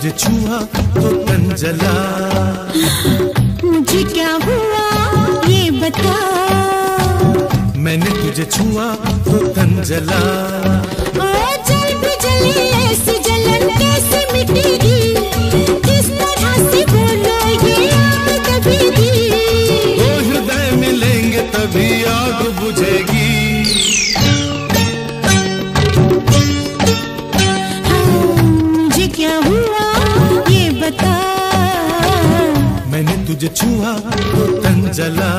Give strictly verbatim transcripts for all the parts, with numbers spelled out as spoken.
तुझे छुआ तो तन जला। मुझे क्या हुआ ये बता। मैंने तुझे छुआ तो तन जला। ओ जल भी जले ऐसी जलन कैसे मिटेगी, किस तरह से बोलो ये आग दबेगी। दो हृदय मिलेंगे तभी आग बुझेगी। क्या हुआ ये बता। मैंने तुझे छुआ तो तन जला।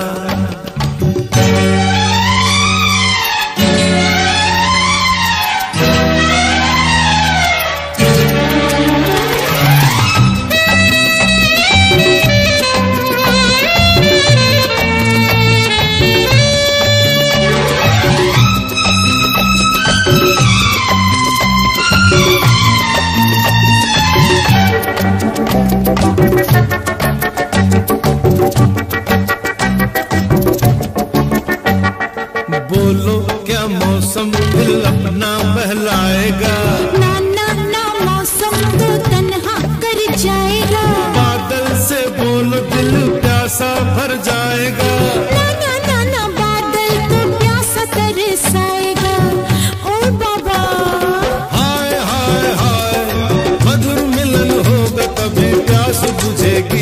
बोलो क्या मौसम दिल अपना बहलाएगा। ना ना ना मौसम तो तन्हा कर जाएगा। बादल से बोलो दिल प्यासा भर जाएगा। ना ना ना ना बादल तो प्यासा तरसाएगा। ओ बाबा हाय हाय हाय मधुर मिलन होगा तभी प्यास बुझेगी।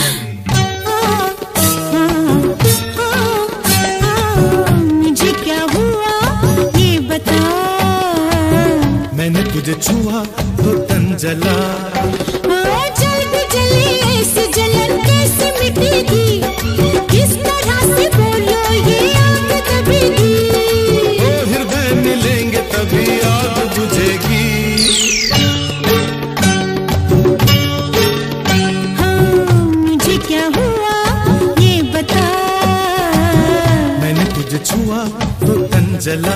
मैंने तुझे छुआ तो तन जला। ओ जल भी जले ऐसी जलन कैसे मिटेगी, किस तरह से बोलो ये आग दबेगी। दो हृदय मिलेंगे तभी आग बुझेगी। हाँ मुझे क्या हुआ ये बता। मैंने तुझे छुआ तो तन जला।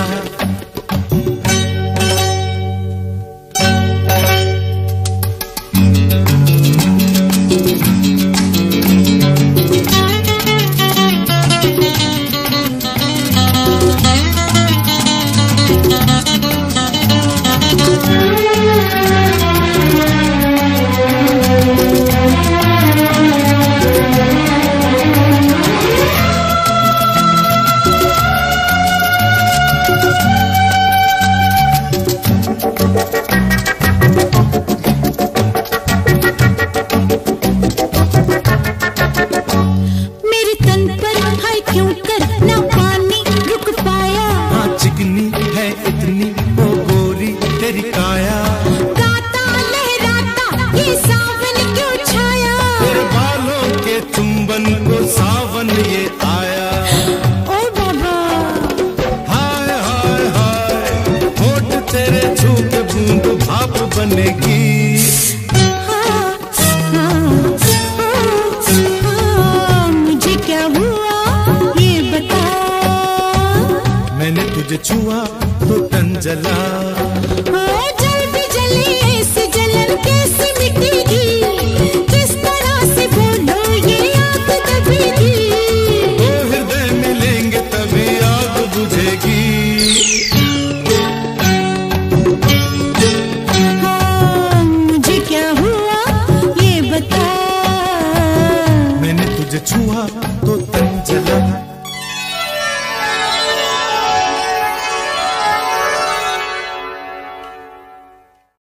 मुझे क्या हुआ ये बता। मैंने तुझे छुआ तो तन जला।